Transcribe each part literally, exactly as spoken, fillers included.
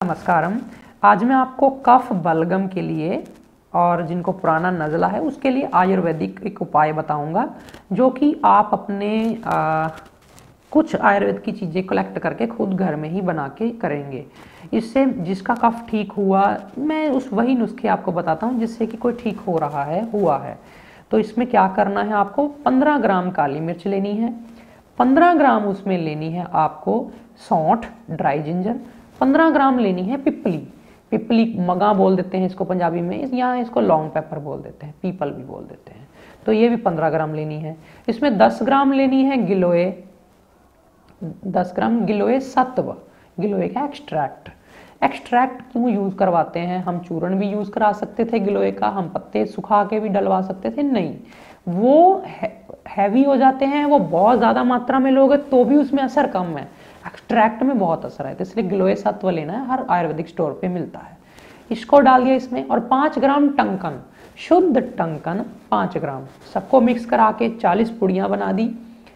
नमस्कारम। आज मैं आपको कफ बलगम के लिए और जिनको पुराना नज़ला है उसके लिए आयुर्वेदिक एक उपाय बताऊंगा, जो कि आप अपने आ, कुछ आयुर्वेद की चीज़ें कलेक्ट करके खुद घर में ही बना के करेंगे। इससे जिसका कफ ठीक हुआ, मैं उस वही नुस्खे आपको बताता हूँ जिससे कि कोई ठीक हो रहा है हुआ है। तो इसमें क्या करना है, आपको पंद्रह ग्राम काली मिर्च लेनी है, पंद्रह ग्राम उसमें लेनी है आपको सौंठ ड्राई जिंजर, पंद्रह ग्राम लेनी है पिपली। पिपली मगा बोल देते हैं इसको पंजाबी में, या इसको लॉन्ग पेपर बोल देते हैं, पीपल भी बोल देते हैं। तो ये भी पंद्रह ग्राम लेनी है। इसमें दस ग्राम लेनी है गिलोय, दस ग्राम गिलोय सत्व, गिलोय का एक्सट्रैक्ट। एक्सट्रैक्ट क्यों यूज़ करवाते हैं, हम चूर्ण भी यूज़ करा सकते थे गिलोय का, हम पत्ते सुखा के भी डलवा सकते थे, नहीं वो हैवी हो जाते हैं, वो बहुत ज़्यादा मात्रा में लोगे तो भी उसमें असर कम है, एक्सट्रैक्ट में बहुत असर है। तो इसलिए गिलोय सत्व लेना है, हर आयुर्वेदिक स्टोर पे मिलता है। इसको डाल दिया इसमें, और पाँच ग्राम टंकन, शुद्ध टंकन पाँच ग्राम, सबको मिक्स करा के चालीस पुड़ियाँ बना दी।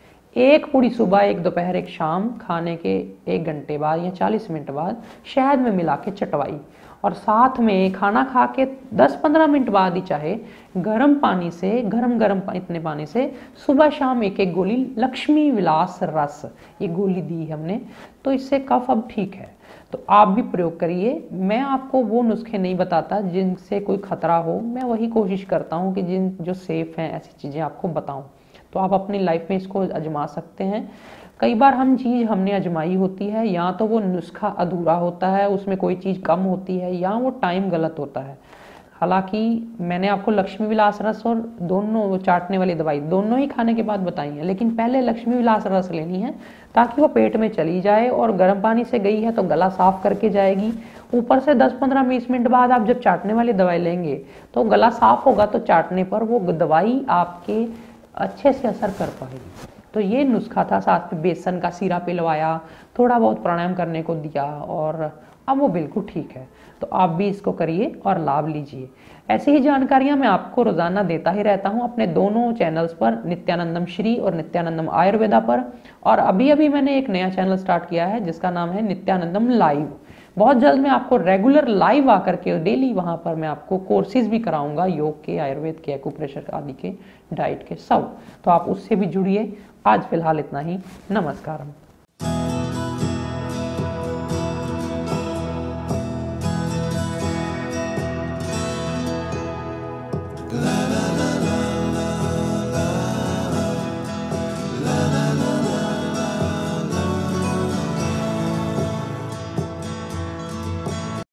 एक पुड़ी सुबह, एक दोपहर, एक शाम, खाने के एक घंटे बाद या चालीस मिनट बाद शहद में मिला के चटवाई। और साथ में खाना खा के दस पंद्रह मिनट बाद ही चाहे गर्म पानी से, गरम गरम इतने पानी से सुबह शाम एक एक गोली लक्ष्मी विलास रस, ये गोली दी हमने, तो इससे कफ अब ठीक है। तो आप भी प्रयोग करिए। मैं आपको वो नुस्खे नहीं बताता जिनसे कोई खतरा हो, मैं वही कोशिश करता हूँ कि जिन जो सेफ हैं ऐसी चीज़ें आपको बताऊँ। तो आप अपनी लाइफ में इसको आजमा सकते हैं। कई बार हम चीज़ हमने आजमाई होती है, या तो वो नुस्खा अधूरा होता है, उसमें कोई चीज़ कम होती है, या वो टाइम गलत होता है। हालांकि मैंने आपको लक्ष्मी विलास रस और दोनों वो चाटने वाली दवाई दोनों ही खाने के बाद बताई है, लेकिन पहले लक्ष्मी विलास रस लेनी है ताकि वो पेट में चली जाए, और गर्म पानी से गई है तो गला साफ करके जाएगी। ऊपर से दस पंद्रह बीस मिनट बाद आप जब चाटने वाली दवाई लेंगे तो गला साफ होगा, तो चाटने पर वो दवाई आपके अच्छे से असर कर पाएगी। तो ये नुस्खा था, साथ में बेसन का सीरा पिलवाया, थोड़ा बहुत प्राणायाम करने को दिया, और अब वो बिल्कुल ठीक है। तो आप भी इसको करिए और लाभ लीजिए। ऐसी ही जानकारियां मैं आपको रोजाना देता ही रहता हूं अपने दोनों चैनल्स पर, नित्यानंदम श्री और नित्यानंदम आयुर्वेदा पर। और अभी अभी मैंने एक नया चैनल स्टार्ट किया है जिसका नाम है नित्यानंदम लाइव। बहुत जल्द मैं आपको रेगुलर लाइव आकर के डेली वहाँ पर मैं आपको कोर्सेज भी कराऊंगा, योग के, आयुर्वेद के, एक्यूप्रेशर आदि के, डाइट के, सब। तो आप उससे भी जुड़िए। आज फिलहाल इतना ही। नमस्कार।